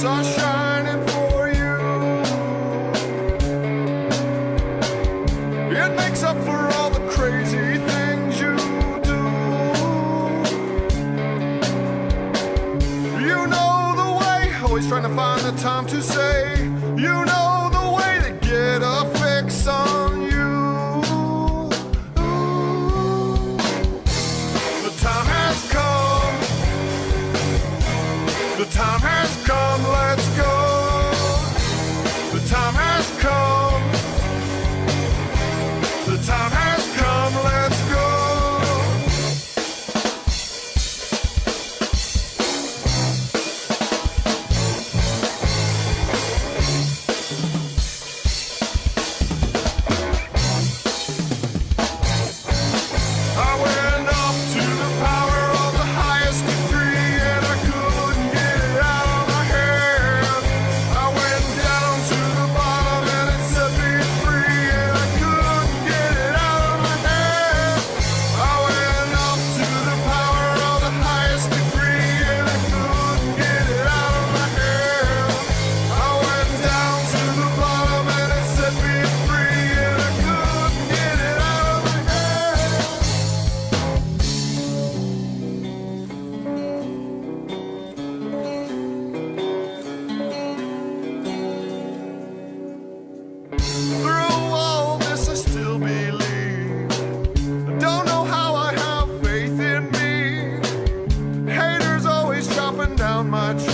lights are shining for you. It makes up for all the crazy things you do. You know the way, always trying to find the time to say, you know the way to get a fix on you. The time has come. The time has come, let's go. The time has come. The time has come, let's go. I went up to the power of the highest degree, and I couldn't get it out of my head. I went down to the bottom and it set me free, and I couldn't get it out of my head. I went up to the power of the highest degree, and I couldn't get it out of my head. I went down to the bottom and it set me free, and I couldn't get it out of my head. Through all this I still believe. I don't know how I have faith in me. Haters always chopping down my tree.